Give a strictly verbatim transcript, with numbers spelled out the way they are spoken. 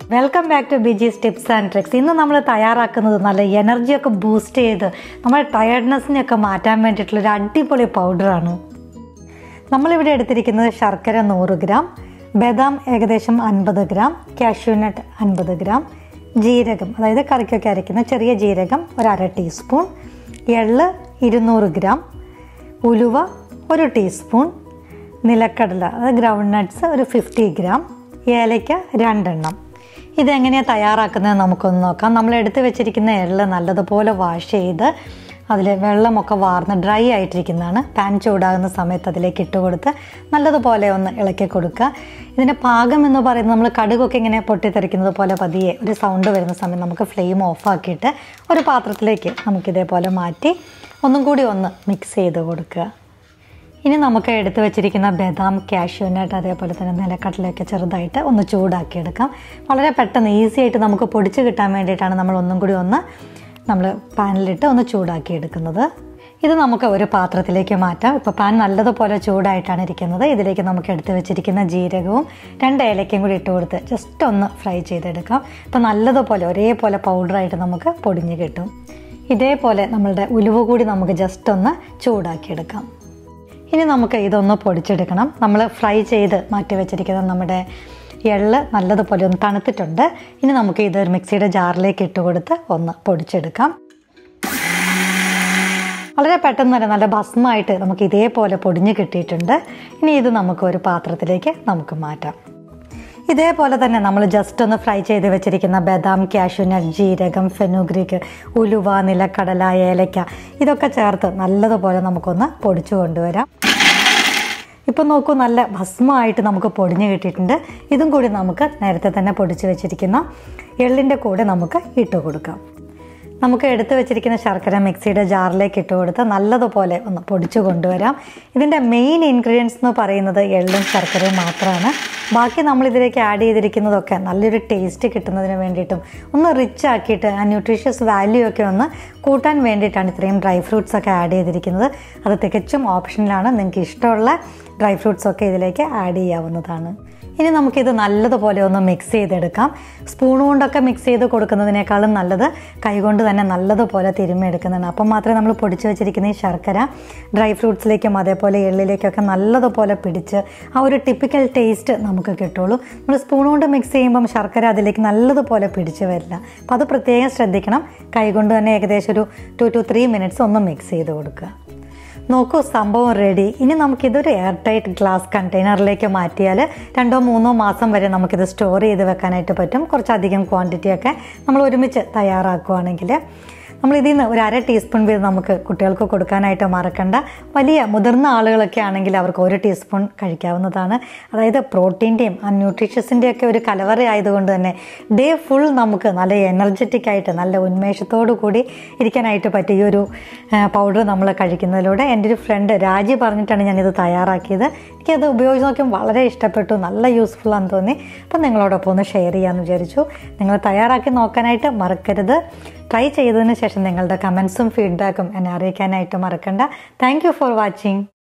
Welcome back to Biji's tips and tricks. ഇന്ന് നമ്മൾ തയ്യാറാക്കുന്നത് നല്ല എനർജിയൊക്കെ ബൂസ്റ്റ് ചെയ്ത് നമ്മുടെ ടയർഡ്നെസ്സിനെയൊക്കെ മാറ്റാൻ വേണ്ടിയിട്ടുള്ളൊരു അടിപൊളി പൗഡറാണ്. നമ്മളിവിടെ എടുത്തിരിക്കുന്നത് ശർക്കര നൂറ് ഗ്രാം, ബദാം ഏകദേശം അൻപത് ഗ്രാം, കാഷ്യൂനട്ട് അൻപത് ഗ്രാം, ജീരകം അതായത് കറിക്കൊക്കെ അരയ്ക്കുന്ന ചെറിയ ജീരകം ഒരു അര ടീസ്പൂൺ, എള്ള് ഇരുന്നൂറ് ഗ്രാം, ഉലുവ ഒരു ടീസ്പൂൺ, നിലക്കടല അതായത് ഗ്രൗണ്ട് നട്ട്സ് ഒരു ഫിഫ്റ്റി ഗ്രാം, ഏലയ്ക്ക രണ്ടെണ്ണം. ഇതെങ്ങനെയാണ് തയ്യാറാക്കുന്നത് നമുക്കൊന്ന് നോക്കാം. നമ്മൾ എടുത്ത് വെച്ചിരിക്കുന്ന എള്ള് നല്ലതുപോലെ വാഷ് ചെയ്ത് അതിൽ വെള്ളമൊക്കെ വാർന്ന് ഡ്രൈ ആയിട്ടിരിക്കുന്നതാണ്. പാൻ ചൂടാകുന്ന സമയത്ത് അതിലേക്ക് ഇട്ട് കൊടുത്ത് നല്ലതുപോലെ ഒന്ന് ഇളക്കി കൊടുക്കുക. ഇതിൻ്റെ പാകം എന്ന് പറയുന്നത് നമ്മൾ കടുകൊക്കെ ഇങ്ങനെ പൊട്ടിത്തെറിക്കുന്നത് പോലെ പതിയെ ഒരു സൗണ്ട് വരുന്ന സമയം നമുക്ക് ഫ്ലെയിം ഓഫാക്കിയിട്ട് ഒരു പാത്രത്തിലേക്ക് നമുക്കിതേപോലെ മാറ്റി ഒന്നും കൂടി ഒന്ന് മിക്സ് ചെയ്ത് കൊടുക്കുക. ഇനി നമുക്ക് എടുത്തു വെച്ചിരിക്കുന്ന ബദാം, കാഷ്യൂനട്ട് അതേപോലെ തന്നെ നിലക്കടലയൊക്കെ ചെറുതായിട്ട് ഒന്ന് ചൂടാക്കിയെടുക്കാം. വളരെ പെട്ടെന്ന് ഈസി ആയിട്ട് നമുക്ക് പൊടിച്ച് കിട്ടാൻ വേണ്ടിയിട്ടാണ് നമ്മൾ ഒന്നും കൂടി ഒന്ന് നമ്മൾ പാനിലിട്ട് ഒന്ന് ചൂടാക്കിയെടുക്കുന്നത്. ഇത് നമുക്ക് ഒരു പാത്രത്തിലേക്ക് മാറ്റാം. ഇപ്പോൾ പാൻ നല്ലതുപോലെ ചൂടായിട്ടാണ് ഇരിക്കുന്നത്. ഇതിലേക്ക് നമുക്ക് എടുത്ത് വെച്ചിരിക്കുന്ന ജീരകവും രണ്ട് ഏലക്കയും കൂടി ഇട്ട് കൊടുത്ത് ജസ്റ്റ് ഒന്ന് ഫ്രൈ ചെയ്തെടുക്കാം. അപ്പോൾ നല്ലതുപോലെ ഒരേപോലെ പൗഡറായിട്ട് നമുക്ക് പൊടിഞ്ഞ് കിട്ടും. ഇതേപോലെ നമ്മളുടെ ഉലുവ കൂടി നമുക്ക് ജസ്റ്റ് ഒന്ന് ചൂടാക്കിയെടുക്കാം. ഇനി നമുക്ക് ഇതൊന്ന് പൊടിച്ചെടുക്കണം. നമ്മൾ ഫ്രൈ ചെയ്ത് മാറ്റി വെച്ചിരിക്കുന്ന നമ്മുടെ എള്ള് നല്ലതുപോലെ ഒന്ന് തണുത്തിട്ടുണ്ട്. ഇനി നമുക്ക് ഇതൊരു മിക്സിയുടെ ജാറിലേക്ക് ഇട്ട് കൊടുത്ത് ഒന്ന് പൊടിച്ചെടുക്കാം. വളരെ പെട്ടെന്ന് തന്നെ നല്ല ഭസ്മമായിട്ട് നമുക്ക് ഇതേപോലെ പൊടിഞ്ഞ് കിട്ടിയിട്ടുണ്ട്. ഇനി ഇത് നമുക്ക് ഒരു പാത്രത്തിലേക്ക് നമുക്ക് മാറ്റാം. ഇതേപോലെ തന്നെ നമ്മൾ ജസ്റ്റ് ഒന്ന് ഫ്രൈ ചെയ്ത് വെച്ചിരിക്കുന്ന ബദാം, കാഷ്യൂനട്ട്, ജീരകം, ഫെനുഗ്രീക്ക്, ഉലുവ, നിലക്കടല, ഏലക്ക ഇതൊക്കെ ചേർത്ത് നല്ലതുപോലെ നമുക്കൊന്ന് പൊടിച്ചു കൊണ്ടുവരാം. ഇപ്പം നോക്കൂ, നല്ല ഭസ്മമായിട്ട് നമുക്ക് പൊടിഞ്ഞ് കിട്ടിയിട്ടുണ്ട്. ഇതും കൂടി നമുക്ക് നേരത്തെ തന്നെ പൊടിച്ച് വെച്ചിരിക്കുന്ന എള്ളിൻ്റെ കൂടെ നമുക്ക് ഇട്ട് കൊടുക്കാം. നമുക്ക് എടുത്തു വെച്ചിരിക്കുന്ന ശർക്കര മിക്സിയുടെ ജാറിലേക്ക് ഇട്ട് കൊടുത്ത് നല്ലതുപോലെ ഒന്ന് പൊടിച്ചു കൊണ്ടുവരാം. ഇതിൻ്റെ മെയിൻ ഇൻഗ്രീഡിയൻസ് എന്ന് പറയുന്നത് എള്ളും ശർക്കരയും മാത്രമാണ്. ബാക്കി നമ്മളിതിലേക്ക് ആഡ് ചെയ്തിരിക്കുന്നതൊക്കെ നല്ലൊരു ടേസ്റ്റ് കിട്ടുന്നതിന് വേണ്ടിയിട്ടും ഒന്ന് റിച്ച് ആക്കിയിട്ട് ആ ന്യൂട്രീഷ്യസ് വാല്യൂ ഒക്കെ ഒന്ന് കൂട്ടാൻ വേണ്ടിയിട്ടാണ് ഇത്രയും ഡ്രൈ ഫ്രൂട്ട്സ് ഒക്കെ ആഡ് ചെയ്തിരിക്കുന്നത്. അത് തികച്ചും ഓപ്ഷനിലാണ്. നിങ്ങൾക്ക് ഇഷ്ടമുള്ള ഡ്രൈ ഫ്രൂട്ട്സൊക്കെ ഇതിലേക്ക് ആഡ് ചെയ്യാവുന്നതാണ്. ഇനി നമുക്കിത് നല്ലതുപോലെ ഒന്ന് മിക്സ് ചെയ്തെടുക്കാം. സ്പൂൺ കൊണ്ടൊക്കെ മിക്സ് ചെയ്ത് കൊടുക്കുന്നതിനേക്കാളും നല്ലത് കൈകൊണ്ട് തന്നെ നല്ലതുപോലെ തിരുമ്മിയെടുക്കുന്നതാണ്. അപ്പം മാത്രമേ നമ്മൾ പൊടിച്ച് വെച്ചിരിക്കുന്ന ഈ ശർക്കര ഡ്രൈ ഫ്രൂട്ട്സിലേക്കും അതേപോലെ എള്ളിലേക്കൊക്കെ നല്ലതുപോലെ പിടിച്ച് ആ ഒരു ടിപ്പിക്കൽ ടേസ്റ്റ് നമുക്ക് കിട്ടുള്ളൂ. നമ്മൾ സ്പൂൺ കൊണ്ട് മിക്സ് ചെയ്യുമ്പം ശർക്കര അതിലേക്ക് നല്ലതുപോലെ പിടിച്ച് വരില്ല. അപ്പം അത് പ്രത്യേകം ശ്രദ്ധിക്കണം. കൈകൊണ്ട് തന്നെ ഏകദേശം ഒരു ടു ടു ത്രീ മിനിറ്റ്സ് ഒന്ന് മിക്സ് ചെയ്ത് കൊടുക്കുക. നോക്കൂ, സംഭവം റെഡി. ഇനി നമുക്കിതൊരു എയർ ടൈറ്റ് ഗ്ലാസ് കണ്ടെയ്നറിലേക്ക് മാറ്റിയാൽ രണ്ടോ മൂന്നോ മാസം വരെ നമുക്കിത് സ്റ്റോർ ചെയ്ത് വെക്കാനായിട്ട് പറ്റും. കുറച്ചധികം ക്വാണ്ടിറ്റിയൊക്കെ നമ്മൾ ഒരുമിച്ച് തയ്യാറാക്കുകയാണെങ്കിൽ. നമ്മൾ ഇതിൽ നിന്ന് ഒരു അര ടീസ്പൂൺ വീതം നമുക്ക് കുട്ടികൾക്ക് കൊടുക്കാനായിട്ട് മറക്കണ്ട. വലിയ മുതിർന്ന ആളുകളൊക്കെ ആണെങ്കിൽ അവർക്ക് ഒരു ടീസ്പൂൺ കഴിക്കാവുന്നതാണ്. അതായത് പ്രോട്ടീൻ്റെയും ആ ന്യൂട്രീഷ്യസിൻ്റെയൊക്കെ ഒരു കലവറ ആയതുകൊണ്ട് തന്നെ ഡേ ഫുൾ നമുക്ക് നല്ല എനർജറ്റിക് ആയിട്ട് നല്ല ഉന്മേഷത്തോടു കൂടി ഇരിക്കാനായിട്ട് പറ്റിയ ഒരു പൗഡർ നമ്മൾ കഴിക്കുന്നതിലൂടെ. എൻ്റെ ഒരു ഫ്രണ്ട് രാജി പറഞ്ഞിട്ടാണ് ഞാനിത് തയ്യാറാക്കിയത്. എനിക്കത് ഉപയോഗിച്ച് നോക്കിയും വളരെ ഇഷ്ടപ്പെട്ടു, നല്ല യൂസ്ഫുൾ ആണെന്ന് തോന്നി. അപ്പം നിങ്ങളോടൊപ്പം ഒന്ന് ഷെയർ ചെയ്യാമെന്ന് വിചാരിച്ചു. നിങ്ങൾ തയ്യാറാക്കി നോക്കാനായിട്ട് മറക്കരുത്. ട്രൈ ചെയ്തതിന് ശേഷം നിങ്ങളുടെ കമൻസും ഫീഡ്ബാക്കും എന്നെ അറിയിക്കാനായിട്ട് മറക്കണ്ട. Thank you for watching.